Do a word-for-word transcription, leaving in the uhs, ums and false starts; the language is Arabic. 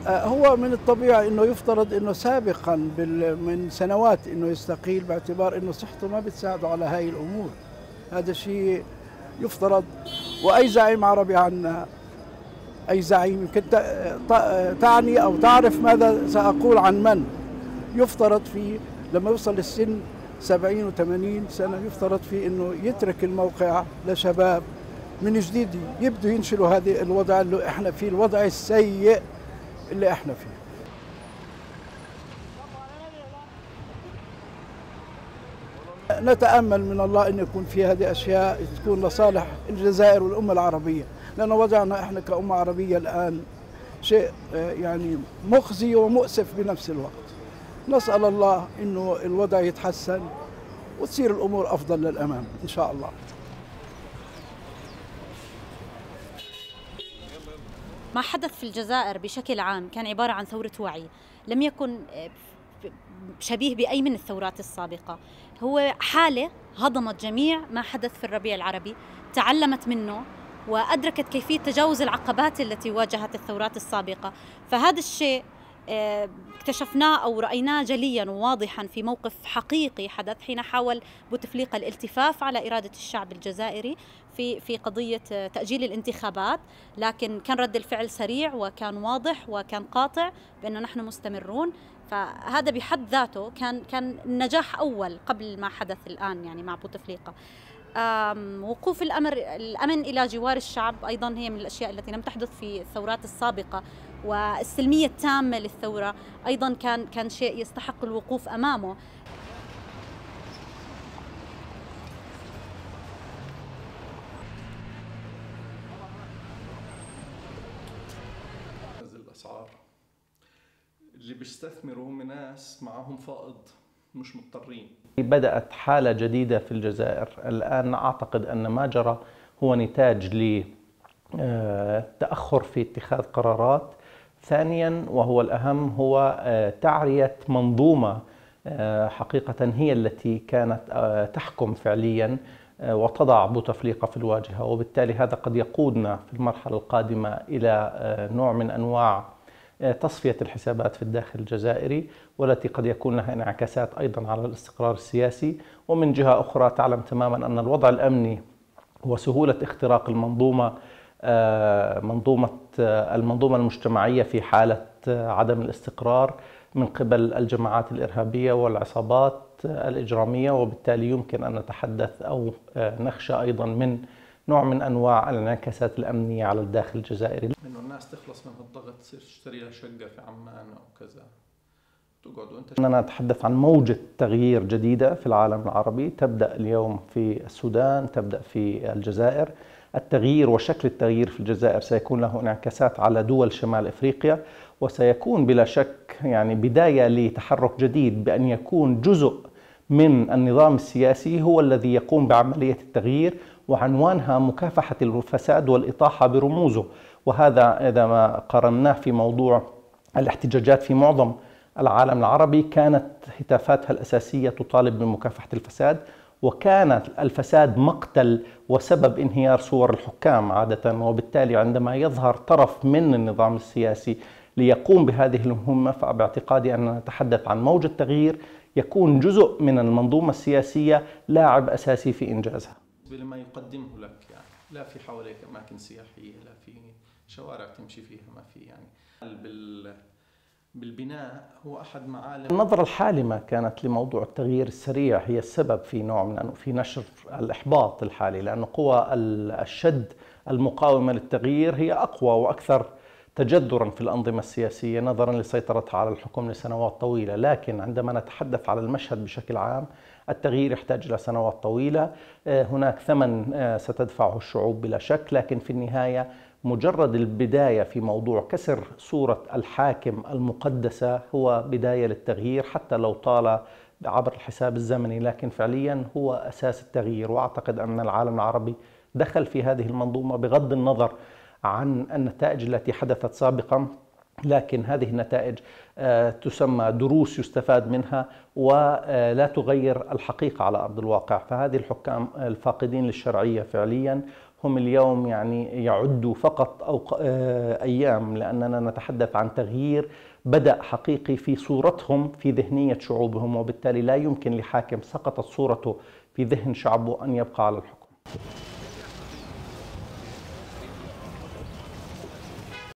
هو من الطبيعي انه يفترض انه سابقا من سنوات انه يستقيل، باعتبار انه صحته ما بتساعده على هاي الامور. هذا شيء يفترض. واي زعيم عربي عنا، اي زعيم يمكن تعني او تعرف ماذا ساقول عن من يفترض فيه لما يوصل للسن سبعين وثمانين سنه، يفترض فيه انه يترك الموقع لشباب من جديد يبدوا ينشلوا هذه الوضع اللي احنا فيه، الوضع السيء اللي احنا فيه. نتأمل من الله أن يكون في هذه أشياء تكون لصالح الجزائر والأمة العربية، لأن وضعنا إحنا كأمة عربية الآن شيء يعني مخزي ومؤسف بنفس الوقت. نسأل الله أنه الوضع يتحسن وتصير الأمور أفضل للأمام إن شاء الله. ما حدث في الجزائر بشكل عام كان عبارة عن ثورة وعي، لم يكن شبيه بأي من الثورات السابقة. هو حالة هضمت جميع ما حدث في الربيع العربي، تعلمت منه وأدركت كيفية تجاوز العقبات التي واجهت الثورات السابقة. فهذا الشيء اكتشفناه أو رأيناه جليا وواضحا في موقف حقيقي حدث حين حاول بوتفليقة الالتفاف على إرادة الشعب الجزائري في في قضية تأجيل الانتخابات، لكن كان رد الفعل سريع وكان واضح وكان قاطع بأنه نحن مستمرون. فهذا بحد ذاته كان كان نجاح أول قبل ما حدث الآن يعني مع بوتفليقة. وقوف الأمر الأمن إلى جوار الشعب أيضا هي من الأشياء التي لم تحدث في الثورات السابقة، والسلمية التامة للثورة أيضا كان كان شيء يستحق الوقوف أمامه. الأسعار اللي بيستثمروا من ناس معهم فائض مش مضطرين. بدأت حالة جديدة في الجزائر الآن، أعتقد أن ما جرى هو نتاج لتأخر في اتخاذ قرارات. ثانيا وهو الأهم هو تعرية منظومة حقيقة هي التي كانت تحكم فعليا وتضع بوتفليقة في الواجهة، وبالتالي هذا قد يقودنا في المرحلة القادمة إلى نوع من أنواع تصفية الحسابات في الداخل الجزائري، والتي قد يكون لها انعكاسات أيضا على الاستقرار السياسي. ومن جهة أخرى تعلم تماما أن الوضع الأمني وسهولة اختراق المنظومة منظومة المنظومة المجتمعية في حالة عدم الاستقرار من قبل الجماعات الإرهابية والعصابات الإجرامية، وبالتالي يمكن أن نتحدث أو نخشى أيضا من نوع من أنواع الانعكاسات الأمنية على الداخل الجزائري. إنه الناس تخلص من الضغط، تصير تشتري لها شقة في عمان أو كذا، تقعد وأنت. أننا نتحدث عن موجة تغيير جديدة في العالم العربي، تبدأ اليوم في السودان، تبدأ في الجزائر. التغيير وشكل التغيير في الجزائر سيكون له انعكاسات على دول شمال إفريقيا، وسيكون بلا شك يعني بداية لتحرك جديد بأن يكون جزء من النظام السياسي هو الذي يقوم بعملية التغيير، وعنوانها مكافحة الفساد والإطاحة برموزه. وهذا إذا ما قارناه في موضوع الاحتجاجات في معظم العالم العربي كانت هتافاتها الأساسية تطالب بمكافحة الفساد، وكان الفساد مقتل وسبب انهيار صور الحكام عادة. وبالتالي عندما يظهر طرف من النظام السياسي ليقوم بهذه المهمة، فباعتقادي أننا نتحدث عن موجة تغيير يكون جزء من المنظومة السياسية لاعب أساسي في إنجازها. لما يقدمه لك يعني لا في حواليك أماكن سياحية، لا في شوارع تمشي فيها، ما في يعني بال بالبناء هو أحد معالم. النظرة الحالمة كانت لموضوع التغيير السريع هي السبب في نوع من في نشر الإحباط الحالي، لأن قوى الشد المقاومة للتغيير هي أقوى وأكثر تجذرا في الأنظمة السياسية نظرا لسيطرتها على الحكم لسنوات طويلة. لكن عندما نتحدث على المشهد بشكل عام، التغيير يحتاج إلى سنوات طويلة، هناك ثمن ستدفعه الشعوب بلا شك، لكن في النهاية مجرد البداية في موضوع كسر صورة الحاكم المقدسة هو بداية للتغيير، حتى لو طال عبر الحساب الزمني، لكن فعليا هو أساس التغيير. وأعتقد أن العالم العربي دخل في هذه المنظومة بغض النظر عن النتائج التي حدثت سابقا، لكن هذه النتائج تسمى دروس يستفاد منها ولا تغير الحقيقة على أرض الواقع. فهذه الحكام الفاقدين للشرعية فعليا هم اليوم يعني يعدوا فقط أو أيام، لأننا نتحدث عن تغيير بدأ حقيقي في صورتهم في ذهنية شعوبهم، وبالتالي لا يمكن لحاكم سقطت صورته في ذهن شعبه أن يبقى على الحكم.